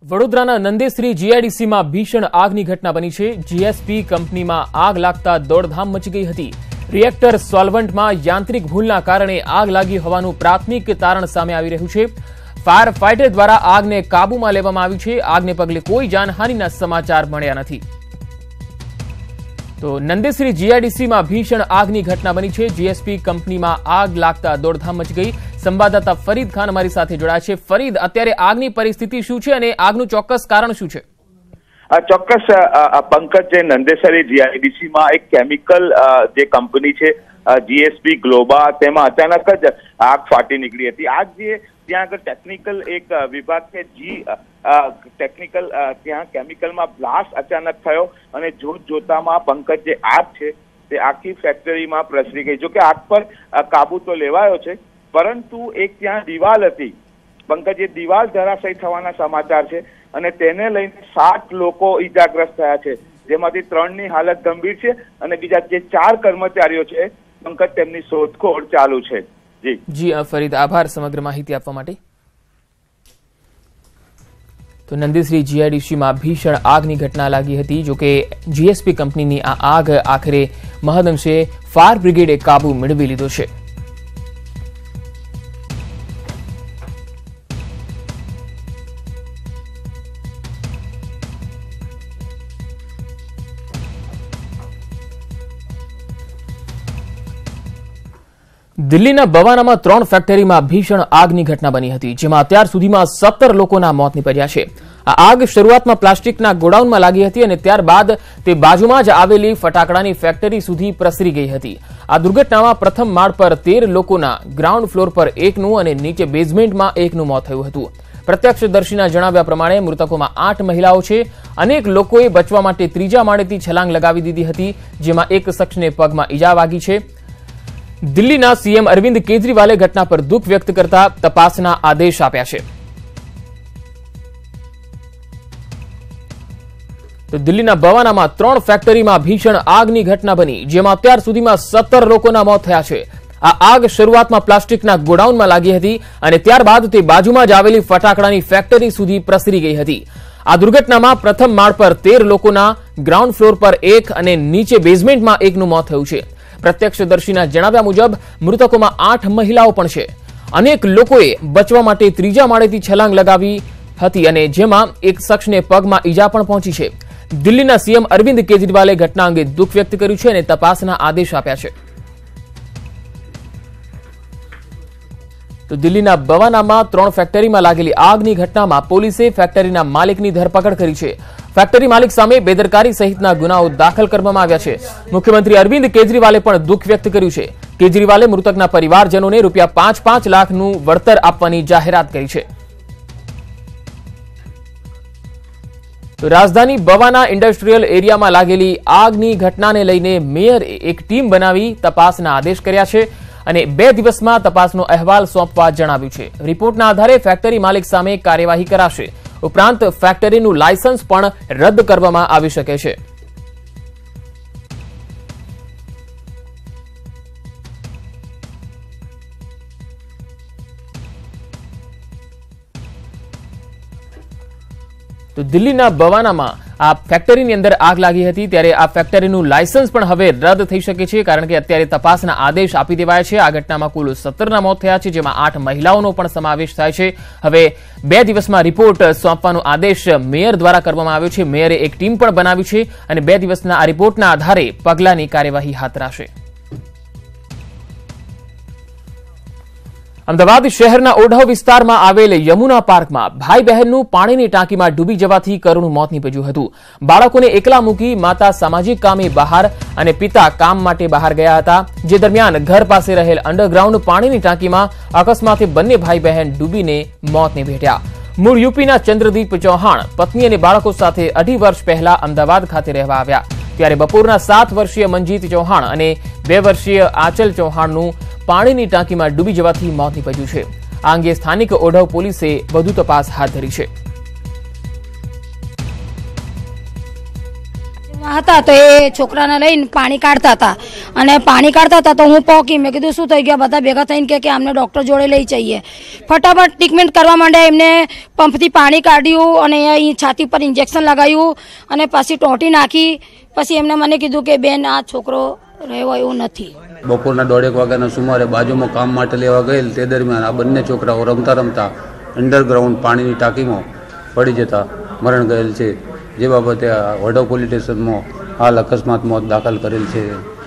વડોદરાના નંદેશ્રી જીઆઈડીસીમાં ભીષણ આગની ઘટના બની છે। જીએસપી કંપનીમાં આગ લાગતા દોડધામ મચી ગઈ હતી। રિએક્ટર સોલ્વન્ટમાં યાંત્રિક ભૂલના કારણે આગ લાગી હોવાનું પ્રાથમિક તારણ સામે આવી રહ્યું છે। ફાયર ફાઇટર દ્વારા આગને કાબૂમાં લેવામાં આવી છે। આગને પગલે કોઈ જાનહાનિના સમાચાર મળ્યા નથી। તો નંદેશ્રી જીઆઈડીસીમાં ભીષણ આગની ઘટના બની છે। જીએસપી કંપનીમાં આગ લાગતા દોડધામ મચી ગઈ। સંવાદદાતા ફરીદ ખાન અમારી સાથે જોડાયા છે। ફરીદ, અત્યારે આગની પરિસ્થિતિ શું છે અને આગનું ચોક્કસ કારણ શું છે? ચોક્કસ પંકજ, જે નંદેસરી જીઆઈડીસીમાં એક કેમિકલ જે કંપની છે જીએસપી ગ્લોબા, તેમાં અચાનક જ આગ ફાટી નીકળી હતી। આગ જે ત્યાં આગળ ટેકનિકલ એક વિભાગ છે ટેકનિકલ, ત્યાં કેમિકલમાં બ્લાસ્ટ અચાનક થયો અને જોતામાં પંકજ જે આગ છે તે આખી ફેક્ટરીમાં પ્રસરી ગઈ। જો કે આગ પર કાબુ તો લેવાયો છે, પરંતુ એક ત્યાં દિવાલ હતી પંકજ, એ દિવાલ ધરાશયી થવાના સમાચાર છે અને તેને લઈને 7 લોકો ઈજાગ્રસ્ત થયા છે, જેમાંથી 3ની હાલત ગંભીર છે અને બીજા જે 4 કર્મચારીઓ છે પંકજ, તેમની શોધખોળ ચાલુ છે। જી ફરીદ, આભાર સમગ્ર માહિતી આપવા માટે। તો નંદેશ્રી જીઆઈડીસીમાં ભીષણ આગની ઘટના લાગી હતી। જો કે જીએસપી કંપનીની આ આગ આખરે મહદઅંશે ફાયર બ્રિગેડે કાબુ મેળવી લીધો છે। દિલ્હીના બવાનામાં 3 ફેક્ટરીમાં ભીષણ આગની ઘટના બની હતી, જેમાં અત્યાર સુધીમાં 17 લોકોના મોત નીપજ્યા છે। આ આગ શરૂઆતમાં પ્લાસ્ટિકના ગોડાઉનમાં લાગી હતી અને ત્યારબાદ તે બાજુમાં જ આવેલી ફટાકડાની ફેક્ટરી સુધી પ્રસરી ગઈ હતી। આ દુર્ઘટનામાં પ્રથમ માળ પર 13 લોકોના, ગ્રાઉન્ડ ફ્લોર પર 1નું અને નીચે બેઝમેન્ટમાં 1નું મોત થયું હતું। પ્રત્યક્ષદર્શીના જણાવ્યા પ્રમાણે મૃતકોમાં 8 મહિલાઓ છે। અનેક લોકોએ બચવા માટે ત્રીજા માળેથી છલાંગ લગાવી દીધી હતી, જેમાં એક શખ્સને પગમાં ઈજા વાગી છે। દિલ્હીના સીએમ અરવિંદ કેજરીવાલે ઘટના પર દુઃખ વ્યક્ત કરતા તપાસના આદેશ આપ્યા છે। તો દિલ્હીના બવાનામાં 3 ફેક્ટરીમાં ભીષણ આગની ઘટના બની, જેમાં અત્યાર સુધીમાં 17 લોકોના મોત થયા છે। આ આગ શરૂઆતમાં પ્લાસ્ટિકના ગોડાઉનમાં લાગી હતી અને ત્યારબાદ તે બાજુમાં જ આવેલી ફટાકડાની ફેક્ટરી સુધી પ્રસરી ગઈ હતી। આ દુર્ઘટનામાં પ્રથમ માળ પર 13 લોકોના, ગ્રાઉન્ડ ફ્લોર પર 1 અને નીચે બેઝમેન્ટમાં 1નું મોત થયું છે। પ્રત્યક્ષદર્શીના જણાવ્યા મુજબ મૃતકોમાં 8 મહિલાઓ પણ છે। અનેક લોકોએ બચવા માટે ત્રીજા માળેથી છલાંગ લગાવી હતી અને જેમાં એક શખ્સને પગમાં ઈજા પણ પહોંચી છે। દિલ્હીના સીએમ અરવિંદ કેજરીવાલે ઘટના અંગે દુઃખ વ્યક્ત કર્યું છે અને તપાસના આદેશ આપ્યા છે। તો દિલ્હીના બવાનામાં 3 ફેક્ટરીમાં લાગેલી આગની ઘટનામાં પોલીસે ફેક્ટરીના માલિકની ધરપકડ કરી છે। ફેક્ટરી માલિક સામે બેદરકારી સહિતના ગુનાઓ દાખલ કરવામાં આવ્યા છે। મુખ્યમંત્રી અરવિંદ કેજરીવાલે પણ દુઃખ વ્યક્ત કર્યું છે। કેજરીવાલે મૃતકના પરિવારજનોને ₹5-5 લાખનું વળતર આપવાની જાહેરાત કરી છે। તો રાજધાની બવાના ઇન્ડસ્ટ્રીયલ એરિયામાં લાગેલી આગની ઘટનાને લઈને મેયરે એક ટીમ બનાવી તપાસના આદેશ કર્યા છે અને 2 દિવસમાં તપાસનો અહેવાલ સોંપવા જણાવ્યું છે। રિપોર્ટના આધારે ફેક્ટરી માલિક સામે કાર્યવાહી કરાશે। ઉપરાંત ફેક્ટરીનું લાયસન્સ પણ રદ કરવામાં આવી શકે છે। તો દિલ્હીના બવાનામાં આ ફેક્ટરીની અંદર આગ લાગી હતી, ત્યારે આ ફેક્ટરીનું લાયસન્સ પણ હવે રદ થઈ શકે છે, કારણ કે અત્યારે તપાસના આદેશ આપી દેવાયા છે। આ ઘટનામાં કુલ 17ના મોત થયા છે, જેમાં 8 મહિલાઓનો પણ સમાવેશ થાય છે। હવે 2 દિવસમાં રિપોર્ટ સોંપવાનો આદેશ મેયર દ્વારા કરવામાં આવ્યો છે। મેયરે એક ટીમ પણ બનાવી છે અને 2 દિવસના આ રિપોર્ટના આધારે પગલાંની કાર્યવાહી હાથ ધરાશે। અમદાવાદ શહેરના ઓઢવ વિસ્તારમાં આવેલ યમુના પાર્કમાં ભાઈ બહેનનું પાણીની ટાંકીમાં ડૂબી જવાથી કરુણ મોત નીપજ્યું હતું। બાળકોને એકલા મૂકી માતા સામાજિક કામે બહાર અને પિતા કામ માટે બહાર ગયા હતા, જે દરમિયાન ઘર પાસે રહેલ અંડરગ્રાઉન્ડ પાણીની ટાંકીમાં અકસ્માતે બંને ભાઈ બહેન ડૂબીને મોતને ભેટ્યા। મૂળ યુપીના ચંદ્રદીપ ચૌહાણ પત્ની અને બાળકો સાથે 2.5 વર્ષ પહેલા અમદાવાદ ખાતે રહેવા આવ્યા, ત્યારે બપોરના 7 વર્ષીય મનજીત ચૌહાણ અને 2 વર્ષીય આંચલ ચૌહાણનું પાણીની ટાંકીમાં ડૂબી જવાથી મોત નીપજ્યું છે। આ અંગે સ્થાનિક ઓઢવ પોલીસે વધુ તપાસ હાથ ધરી છે। હતા તો એ છોકરાને લઈને પાણી કાઢતા હતા અને પાણી કાઢતા હતા તો હું પહોંચી મેં કીધું શું થઈ ગયા બધા ભેગા થઈને કે અમને ડૉક્ટર જોડે લઈ જઈએ ફટાફટ ટ્રીટમેન્ટ કરવા માંડ્યા એમને પંપથી પાણી કાઢ્યું અને અહીં છાતી પર ઇન્જેક્શન લગાવ્યું અને પછી ટોટી નાખી પછી એમને મને કીધું કે બેન આ છોકરો રહેવો એવું નથી. બપોરના 1:30 વાગ્યાના સુમારે બાજુમાં કામ માટે લેવા ગયેલ તે દરમિયાન આ બંને છોકરાઓ રમતા રમતા અંડરગ્રાઉન્ડ પાણીની ટાંકીમાં પડી જતા મરણ ગયેલ છે, જે બાબતે વડોદ પોલીસ સ્ટેશનમાં હાલ અકસ્માત મોત દાખલ કરેલ છે.